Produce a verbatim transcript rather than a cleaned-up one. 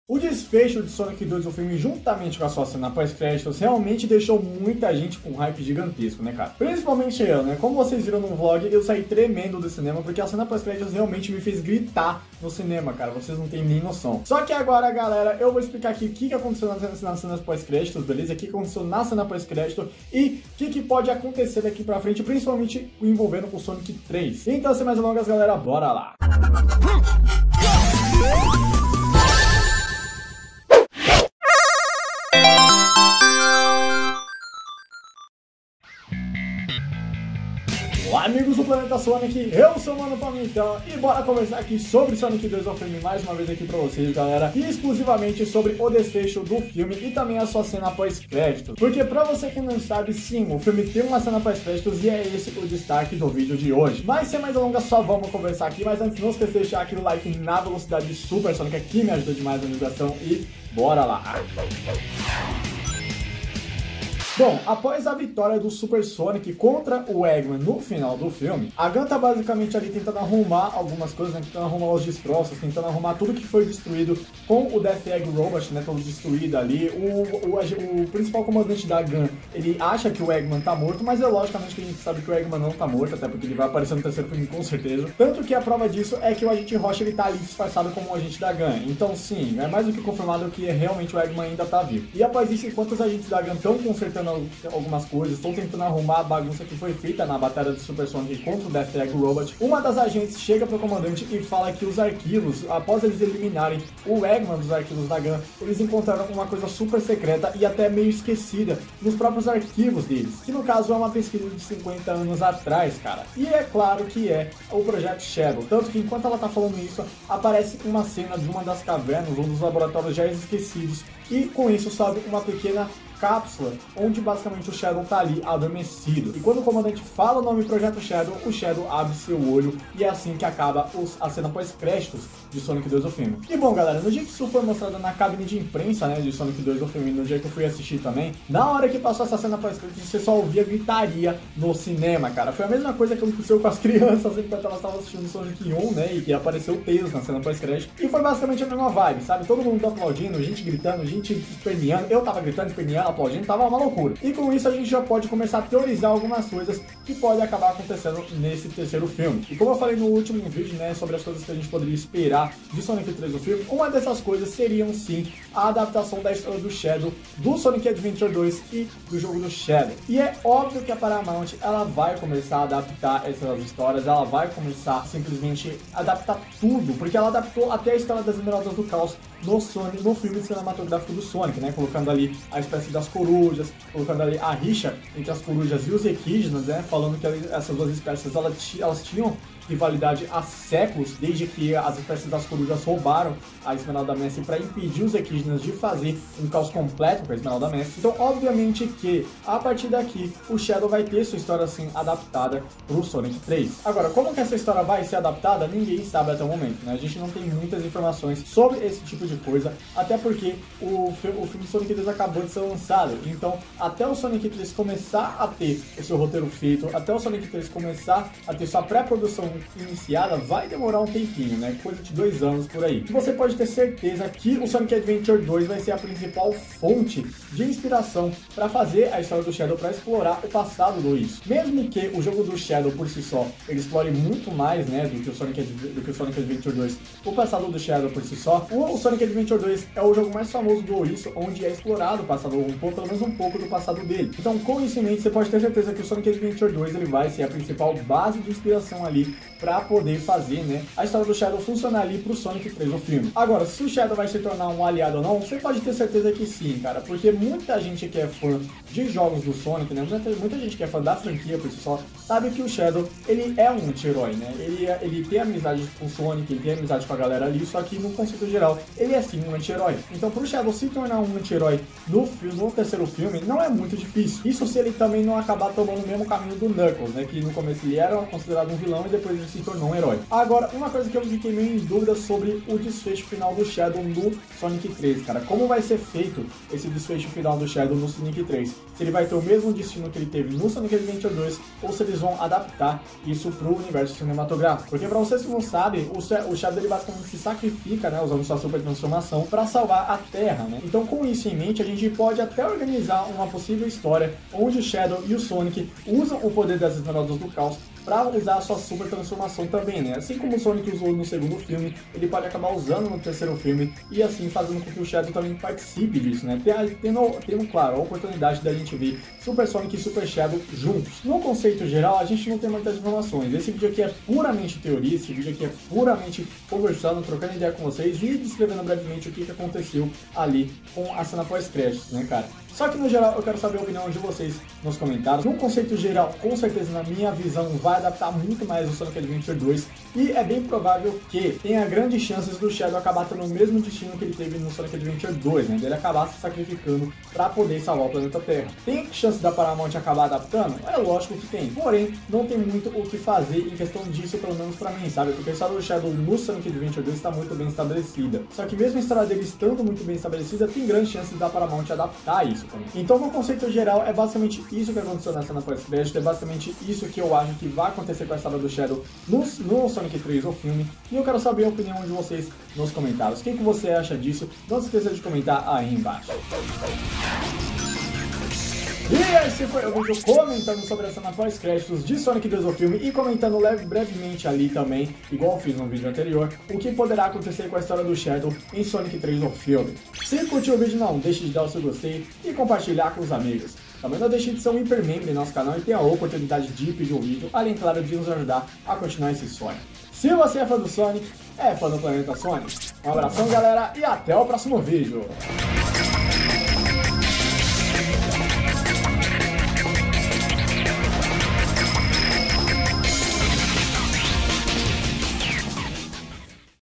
O desfecho de Sonic dois, o filme, juntamente com a sua cena pós-créditos, realmente deixou muita gente com um hype gigantesco, né, cara? Principalmente eu, né? Como vocês viram no vlog, eu saí tremendo do cinema, porque a cena pós-créditos realmente me fez gritar no cinema, cara. Vocês não têm nem noção. Só que agora, galera, eu vou explicar aqui o que aconteceu nas, nas cenas pós-créditos, beleza? O que aconteceu na cena pós-crédito e o que, que pode acontecer daqui pra frente, principalmente envolvendo com o Sonic três. Então, sem mais delongas, galera, bora lá! Olá, amigos do Planeta Sonic, eu sou o Mano Palmitão e bora conversar aqui sobre Sonic dois, o filme, mais uma vez aqui pra vocês, galera, e exclusivamente sobre o desfecho do filme e também a sua cena pós-créditos. Porque pra você que não sabe, sim, o filme tem uma cena pós-créditos e é esse o destaque do vídeo de hoje. Mas sem mais delongas, só vamos conversar aqui, mas antes não esqueça de deixar aquele like na velocidade super Sonic, que me ajuda demais na divulgação, e bora lá! Bom, após a vitória do Super Sonic contra o Eggman no final do filme, a Gun tá basicamente ali tentando arrumar algumas coisas, né? Tentando arrumar os destroços, tentando arrumar tudo que foi destruído com o Death Egg Robot, né? Todo destruído ali. O, o, o principal comandante da Gun, ele acha que o Eggman tá morto, mas é logicamente que a gente sabe que o Eggman não tá morto, até porque ele vai aparecer no terceiro filme com certeza. Tanto que a prova disso é que o Agente Rocha, ele tá ali disfarçado como o agente da Gun. Então sim, é mais do que confirmado que realmente o Eggman ainda tá vivo. E após isso, enquanto os agentes da Gun estão consertando algumas coisas, estão tentando arrumar a bagunça que foi feita na batalha do Super Sonic contra o Death Egg Robot, uma das agentes chega pro comandante e fala que os arquivos, após eles eliminarem o Eggman dos arquivos da Gun, eles encontraram uma coisa super secreta e até meio esquecida nos próprios arquivos deles, que no caso é uma pesquisa de cinquenta anos atrás, cara. E é claro que é o Projeto Shadow, tanto que enquanto ela tá falando isso, aparece uma cena de uma das cavernas, um dos laboratórios já esquecidos, e com isso sobe uma pequena cápsula, onde basicamente o Shadow tá ali adormecido. E quando o comandante fala o nome Projeto Shadow, o Shadow abre seu olho e é assim que acaba os, a cena pós-créditos de Sonic dois, o filme. E bom, galera, no dia que isso foi mostrado na cabine de imprensa, né, de Sonic dois, o filme, no dia que eu fui assistir também, na hora que passou essa cena pós-créditos, você só ouvia gritaria no cinema, cara. Foi a mesma coisa que aconteceu com as crianças enquanto elas estavam assistindo Sonic um, né, e que apareceu o Tails na cena pós-crédito. E foi basicamente a mesma vibe, sabe? Todo mundo aplaudindo, gente gritando, gente esperneando. Eu tava gritando, esperneando, aplaudindo, tava uma loucura. E com isso a gente já pode começar a teorizar algumas coisas que podem acabar acontecendo nesse terceiro filme. E como eu falei no último vídeo, né, sobre as coisas que a gente poderia esperar de Sonic três no filme, uma dessas coisas seriam sim a adaptação da história do Shadow, do Sonic Adventure dois e do jogo do Shadow. E é óbvio que a Paramount, ela vai começar a adaptar essas histórias, ela vai começar simplesmente a adaptar tudo, porque ela adaptou até a história das Esmeraldas do Caos no Sonic, no filme cinematográfico do Sonic, né, colocando ali a espécie das corujas, colocando ali a rixa entre as corujas e os equidnas, né, falando que essas duas espécies elas, elas tinham rivalidade há séculos, desde que as espécies das corujas roubaram a Esmeralda Messi para impedir os equidnas de fazer um caos completo com a Esmeralda Messi. Então, obviamente que, a partir daqui, o Shadow vai ter sua história, assim, adaptada pro Sonic três. Agora, como que essa história vai ser adaptada, ninguém sabe até o momento, né? A gente não tem muitas informações sobre esse tipo de coisa, até porque o, o filme Sonic três acabou de ser lançado. Então, até o Sonic três começar a ter o seu roteiro feito, até o Sonic três começar a ter sua pré-produção iniciada, vai demorar um tempinho, né? Coisa de dois anos por aí. E você pode ter certeza que o Sonic Adventure dois vai ser a principal fonte de inspiração para fazer a história do Shadow, para explorar o passado do isso. Mesmo que o jogo do Shadow por si só ele explore muito mais, né, do que o Sonic, do que o Sonic Adventure dois, o passado do Shadow por si só, o Sonic Adventure dois é o jogo mais famoso do isso, onde é explorado o passado, um pouco, pelo menos um pouco do passado dele. Então, com isso em mente, você pode ter certeza que o Sonic Adventure dois ele vai ser a principal base de inspiração ali para poder fazer, né, a história do Shadow funcionar ali pro Sonic três no filme. Agora, se o Shadow vai se tornar um aliado ou não, você pode ter certeza que sim, cara, porque muita gente que é fã de jogos do Sonic, né, muita, muita gente que é fã da franquia por si só, sabe que o Shadow, ele é um anti-herói, né, ele, é, ele tem amizade com o Sonic, ele tem amizade com a galera ali, só que no conceito geral, ele é sim um anti-herói. Então, pro Shadow se tornar um anti-herói no, no terceiro filme, não é muito difícil. Isso se ele também não acabar tomando o mesmo caminho do Knuckles, né, que no começo ele era considerado um vilão e depois ele Sonic se tornou um herói. Agora, uma coisa que eu fiquei meio em dúvida sobre o desfecho final do Shadow no Sonic três, cara. Como vai ser feito esse desfecho final do Shadow no Sonic três? Se ele vai ter o mesmo destino que ele teve no Sonic Adventure dois, ou se eles vão adaptar isso pro universo cinematográfico. Porque pra vocês que não sabem, o Shadow ele basicamente se sacrifica, né, usando sua super transformação, pra salvar a Terra, né? Então, com isso em mente, a gente pode até organizar uma possível história onde o Shadow e o Sonic usam o poder das Esmeraldas do Caos para usar a sua super transformação também, né? Assim como o Sonic usou no segundo filme, ele pode acabar usando no terceiro filme e assim fazendo com que o Shadow também participe disso, né? Tendo, tendo claro, a oportunidade da gente ver Super Sonic e Super Shadow juntos. No conceito geral, a gente não tem muitas informações. Esse vídeo aqui é puramente teoria, esse vídeo aqui é puramente conversando, trocando ideia com vocês e descrevendo brevemente o que, que aconteceu ali com a cena pós-créditos, né, cara? Só que no geral eu quero saber a opinião de vocês nos comentários. No conceito geral, com certeza na minha visão vai adaptar muito mais o Sonic Adventure dois e é bem provável que tenha grandes chances do Shadow acabar tendo o mesmo destino que ele teve no Sonic Adventure dois, né? Dele acabar se sacrificando para poder salvar o planeta Terra. Tem chance da Paramount acabar adaptando? É lógico que tem. Porém, não tem muito o que fazer em questão disso, pelo menos pra mim, sabe? Porque a história do Shadow no Sonic Adventure dois está muito bem estabelecida. Só que mesmo a história dele estando muito bem estabelecida, tem grandes chances da Paramount adaptar isso também. Então, no conceito geral, é basicamente isso que aconteceu na cena pós-crédito, é basicamente isso que eu acho que vai acontecer com a história do Shadow no, no Sonic três, o filme. E eu quero saber a opinião de vocês nos comentários. O que, que você acha disso? Não se esqueça de comentar aí embaixo. E esse foi o vídeo comentando sobre a cena pós-créditos de Sonic dois, o filme, e comentando leve, brevemente ali também, igual eu fiz no vídeo anterior, o que poderá acontecer com a história do Shadow em Sonic três, o filme. Se curtiu o vídeo, não deixe de dar o seu gostei e compartilhar com os amigos. Também não deixe de ser um hipermember em nosso canal e ter a oportunidade de pedir um vídeo, além, claro, de nos ajudar a continuar esse sonho. Se você é fã do Sonic, é fã do Planeta Sonic. Um abração, galera, e até o próximo vídeo.